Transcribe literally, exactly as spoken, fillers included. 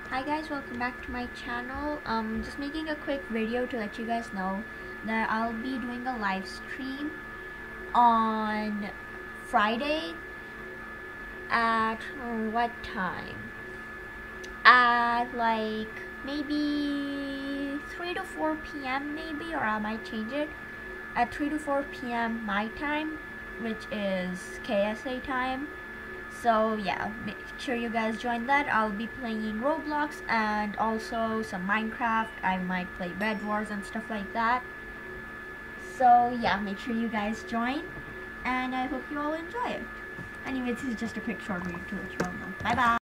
Hi guys, welcome back to my channel. Um, just making a quick video to let you guys know that I'll be doing a live stream on Friday at uh, what time? At like maybe three to four p m maybe, or I might change it. At three to four p m my time, which is K S A time. So yeah, make sure you guys join that. I'll be playing Roblox and also some Minecraft. I might play Bed Wars and stuff like that. So yeah, make sure you guys join, and I hope you all enjoy it. Anyway, this is just a quick short video to let you all know. Bye bye.